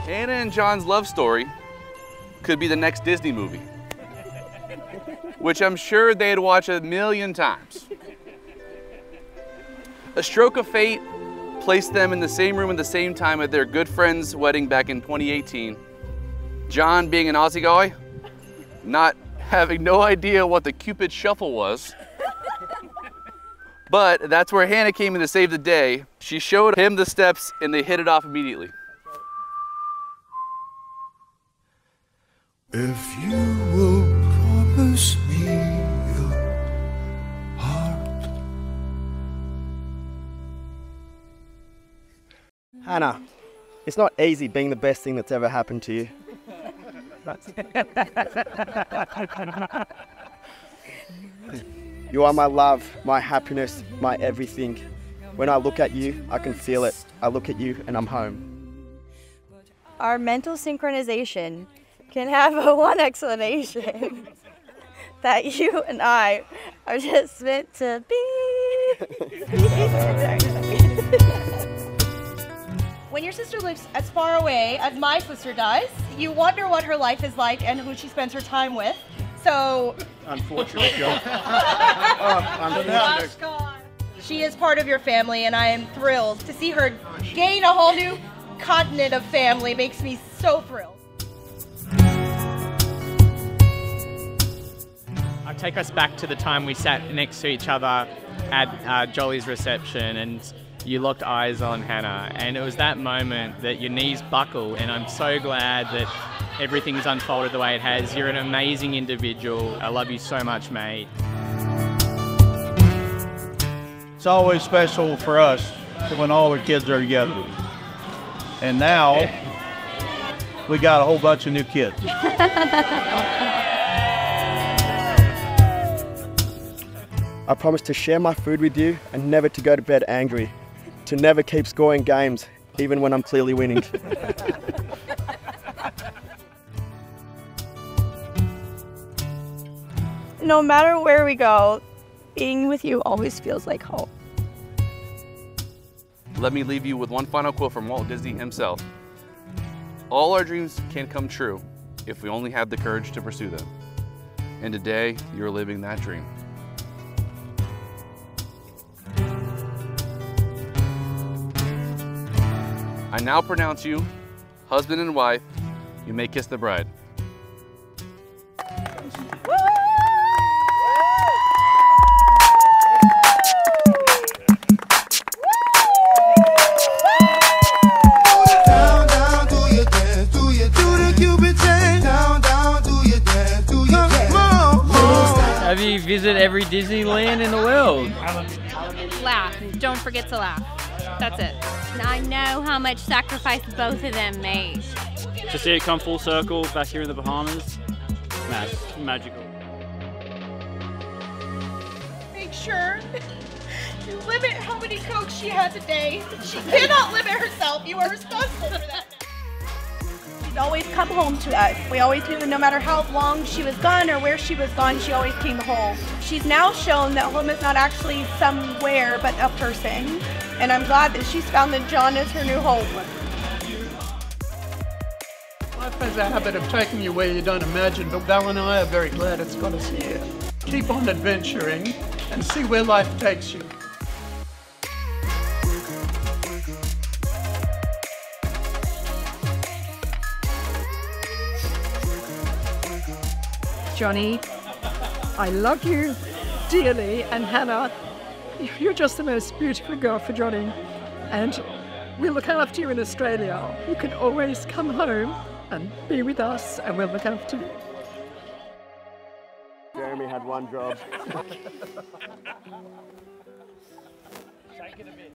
Hannah and John's love story could be the next Disney movie, which I'm sure they'd watch 1,000,000 times. A stroke of fate placed them in the same room at the same time at their good friend's wedding back in 2018. John, being an Aussie guy, not having no idea what the Cupid Shuffle was. But that's where Hannah came in to save the day. She showed him the steps and they hit it off immediately. If you will promise me your heart. Hannah, it's not easy being the best thing that's ever happened to you. You are my love, my happiness, my everything. When I look at you, I can feel it. I look at you and I'm home. Our mental synchronization can have one explanation. That you and I are just meant to be. When your sister lives as far away as my sister does, you wonder what her life is like and who she spends her time with. So, Unfortunate job. She is part of your family, and I am thrilled to see her gain a whole new continent of family. Makes me so thrilled. I'll take us back to the time we sat next to each other at Jolly's reception, and you locked eyes on Hannah, and it was that moment that your knees buckle, and I'm so glad that everything's unfolded the way it has. You're an amazing individual. I love you so much, mate. It's always special for us when all the kids are together. And now, we got a whole bunch of new kids. I promise to share my food with you and never to go to bed angry. To never keep scoring games, even when I'm clearly winning. No matter where we go, being with you always feels like home. Let me leave you with one final quote from Walt Disney himself. All our dreams can come true if we only have the courage to pursue them. And today, you're living that dream. I now pronounce you husband and wife. You may kiss the bride. Have you visited every Disneyland in the world? Laugh. Don't forget to laugh. That's it. I know how much sacrifice both of them made. To see it come full circle back here in the Bahamas, magical. Make sure you limit how many Cokes she has a day. She cannot limit herself. You are responsible for that. She'd always come home to us. We always knew that no matter how long she was gone or where she was gone, she always came home. She's now shown that home is not actually somewhere, but a person. And I'm glad that she's found that John is her new home. Life has a habit of taking you where you don't imagine, but Val and I are very glad it's got us here. Keep on adventuring and see where life takes you. Johnny, I love you dearly, and Hannah, you're just the most beautiful girl for Johnny, and we'll look after you in Australia. You can always come home and be with us, and we'll look after you. Jeremy had one job.